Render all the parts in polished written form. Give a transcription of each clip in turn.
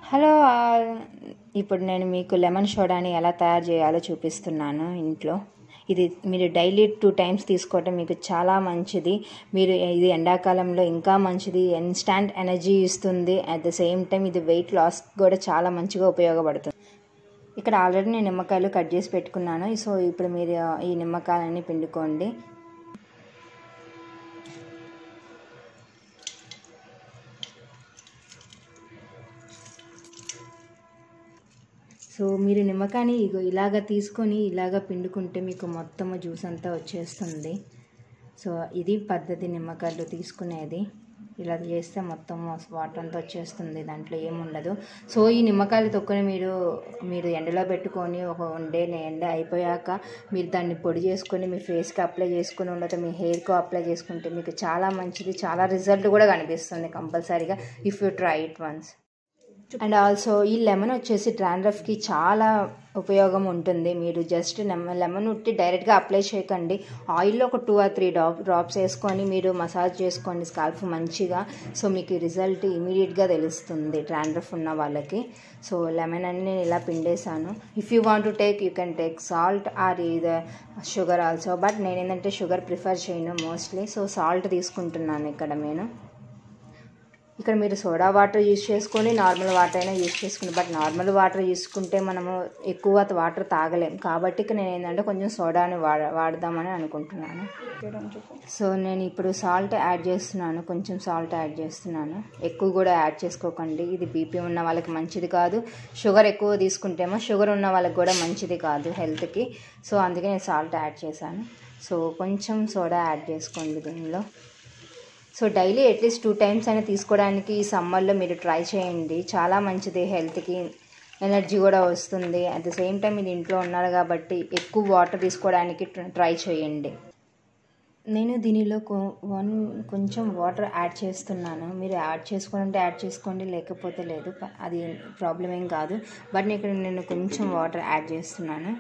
Hello all. ఇప్పుడు నేను మీకు లెమన్ సోడాని ఎలా తయారు చేయాలో చూపిస్తున్నాను ఇంట్లో. ఇది మీరు డైలీ 2 టైమ్స్ తీసుకోవటం మీకు చాలా మంచిది. మీరు ఇది ఎండాకాలంలో ఇంకా మంచిది. ఇన్స్టాంట్ ఎనర్జీ ఇస్తుంది. అట్ ద సేమ్ టైం ఇది వెయిట్ లాస్ కూడా చాలా మంచిగా ఉపయోగపడుతుంది. ఇక్కడ ఆల్రెడీ నేను నిమ్మకాయలు కట్ చేసి పెట్టుకున్నాను. సో ఇప్పుడు మీరు ఈ నిమ్మకాయలని పిండుకోండి. సో మీరు నిమ్మకాయని ఇలాగ తీసుకొని ఇలాగ పిండుకుంటే మీకు మొత్తము జ్యూస్ అంతా వచ్చేస్తుంది. సో ఇది పద్ధతి నిమ్మకాయలు తీసుకునేది. ఇలా చేస్తే మొత్తం వాటర్ అంతా వచ్చేస్తుంది, దాంట్లో ఏముండదు. సో ఈ నిమ్మకాయలు తొక్కుని మీరు ఎండలో పెట్టుకొని ఒక 1 డే ఎండ అయిపోయాక మీరు దాన్ని పొడి చేసుకొని మీ ఫేస్కి అప్లై చేసుకుని ఉండదు, మీ హెయిర్కి అప్లై చేసుకుంటే మీకు చాలా మంచిది. చాలా రిజల్ట్ కూడా కనిపిస్తుంది కంపల్సరీగా if you try it once. And also ఈ లెమన్ వచ్చేసి డాండ్రఫ్కి చాలా ఉపయోగం ఉంటుంది. మీరు జస్ట్ లెమన్ ఉట్టి డైరెక్ట్గా అప్లై చేయకండి. ఆయిల్లో ఒక 2 or 3 డ్రాప్స్ వేసుకొని మీరు మసాజ్ చేసుకోండి స్కాల్ఫ్ మంచిగా. సో మీకు రిజల్ట్ ఇమీడియట్గా తెలుస్తుంది డాండ్రఫ్ ఉన్న వాళ్ళకి. సో లెమన్ అని నేను ఇలా పిండేశాను. If you want to take you can take salt or either sugar also. But నేను ఏంటంటే షుగర్ ప్రిఫర్ చేయను మోస్ట్లీ. సో సాల్ట్ తీసుకుంటున్నాను ఇక్కడ మీరు సోడా వాటర్ యూజ్ చేసుకొని నార్మల్ వాటర్ అయినా యూజ్ చేసుకుని. బట్ నార్మల్ వాటర్ తీసుకుంటే మనము ఎక్కువ వాటర్ తాగలేం కాబట్టి నేను ఏంటంటే కొంచెం సోడాని వాడదామని అనుకుంటున్నాను. సో నేను ఇప్పుడు సాల్ట్ యాడ్ చేస్తున్నాను, కొంచెం సాల్ట్ యాడ్ చేస్తున్నాను. ఎక్కువ కూడా యాడ్ చేసుకోకండి, ఇది బీపీ ఉన్న వాళ్ళకి మంచిది కాదు. షుగర్ ఎక్కువ తీసుకుంటేమో షుగర్ ఉన్న వాళ్ళకి కూడా మంచిది కాదు హెల్త్కి. సో అందుకే నేను సాల్ట్ యాడ్ చేశాను. సో కొంచెం సోడా యాడ్ చేసుకోండి దీనిలో. సో డైలీ అట్లీస్ట్ 2 టైమ్స్ అయినా తీసుకోవడానికి ఈ సమ్మర్లో మీరు ట్రై చేయండి. చాలా మంచిది, హెల్త్కి ఎనర్జీ కూడా వస్తుంది. అట్ ద సేమ్ టైం మీరు ఇంట్లో ఉన్నారు కాబట్టి ఎక్కువ వాటర్ తీసుకోవడానికి ట్రై చేయండి. నేను దీనిలో కొంచెం వాటర్ యాడ్ చేస్తున్నాను. మీరు యాడ్ చేసుకోవాలంటే యాడ్ చేసుకోండి, లేకపోతే లేదు, అది ప్రాబ్లం ఏం కాదు. బట్ నేను కొంచెం వాటర్ యాడ్ చేస్తున్నాను,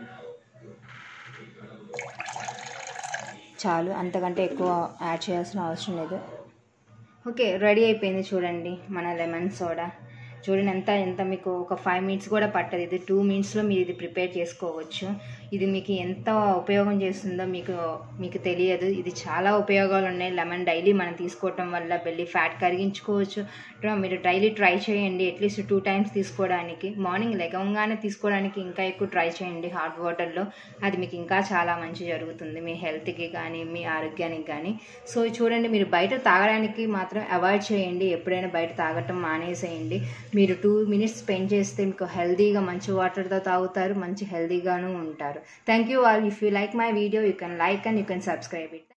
చాలు, అంతకంటే ఎక్కువ యాడ్ చేయాల్సిన అవసరం లేదు. ఓకే, రెడీ అయిపోయింది చూడండి మన లెమన్ సోడా. చూడండి ఎంత మీకు ఒక 5 minutes కూడా పట్టదు. ఇది 2 minutesలో మీరు ఇది ప్రిపేర్ చేసుకోవచ్చు. ఇది మీకు ఎంత ఉపయోగం చేస్తుందో మీకు తెలియదు. ఇది చాలా ఉపయోగాలు ఉన్నాయి. లెమన్ డైలీ మనం తీసుకోవటం వల్ల బెల్లీ ఫ్యాట్ కరిగించుకోవచ్చు. మీరు డైలీ ట్రై చేయండి అట్లీస్ట్ 2 times తీసుకోవడానికి. మార్నింగ్ లెగవగానే తీసుకోవడానికి ఇంకా ఎక్కువ ట్రై చేయండి హాట్ వాటర్లో. అది మీకు ఇంకా చాలా మంచి జరుగుతుంది మీ హెల్త్కి కానీ మీ ఆరోగ్యానికి కానీ. సో చూడండి, మీరు బయట తాగడానికి మాత్రం అవాయిడ్ చేయండి. ఎప్పుడైనా బయట తాగటం మానేసేయండి. మీరు 2 minutes స్పెండ్ చేస్తే మీకు హెల్తీగా మంచి వాటర్తో తాగుతారు, మంచి హెల్తీగాను ఉంటారు. Thank you all. If you like my video you can like and you can subscribe it.